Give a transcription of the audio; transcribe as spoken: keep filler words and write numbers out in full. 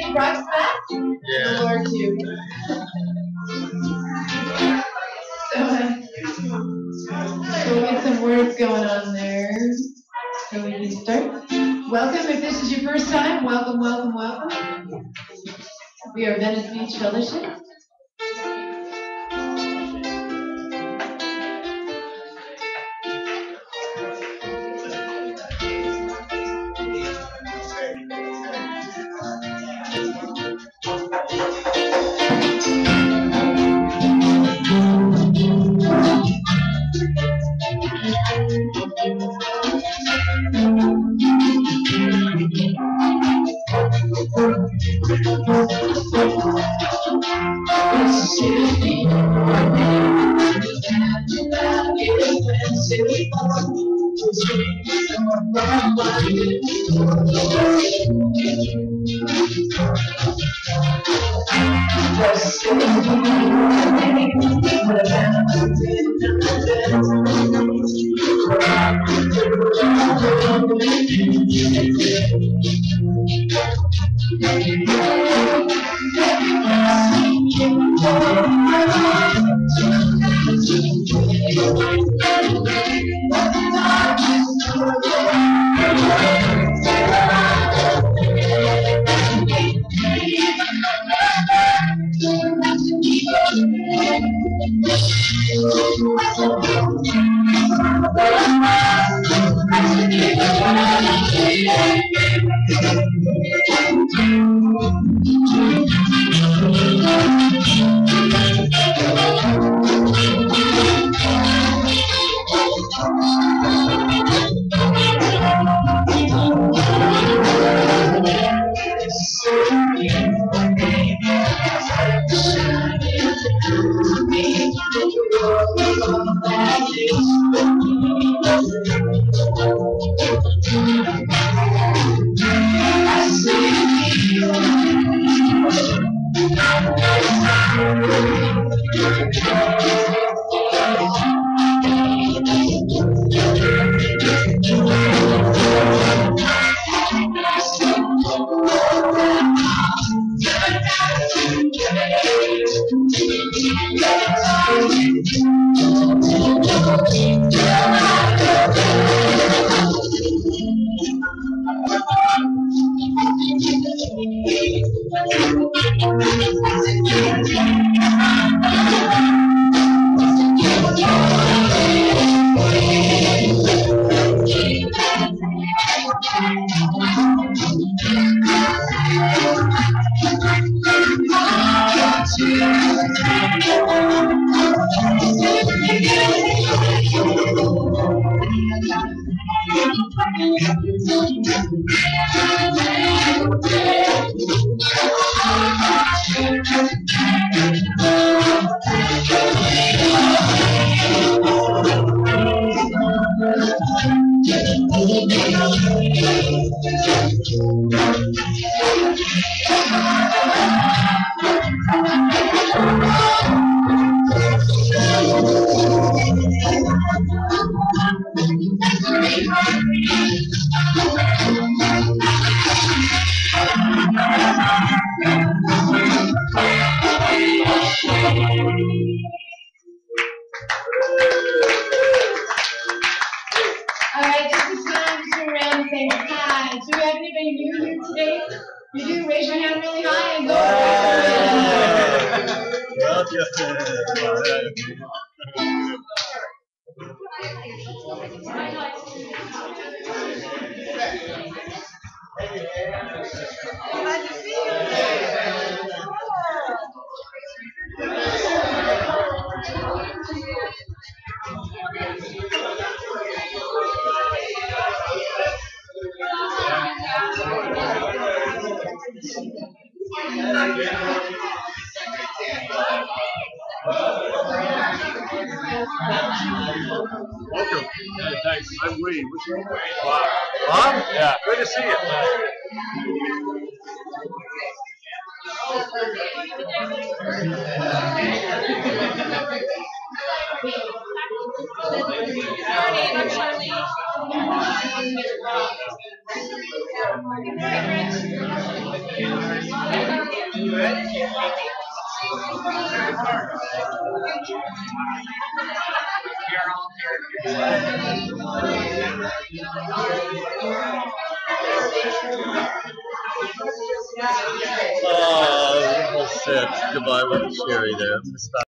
you brought us back? Yeah. The Lord too. So, uh, so we'll get some words going on there. So we can start. Welcome. If this is your first time, welcome, welcome, welcome. We are Venice Beach Fellowship. Welcome. Hey, thanks. I'm Lee. What's your name? Bob. Bob? Yeah. Good to see you. Oh, almost said goodbye with Sherry there.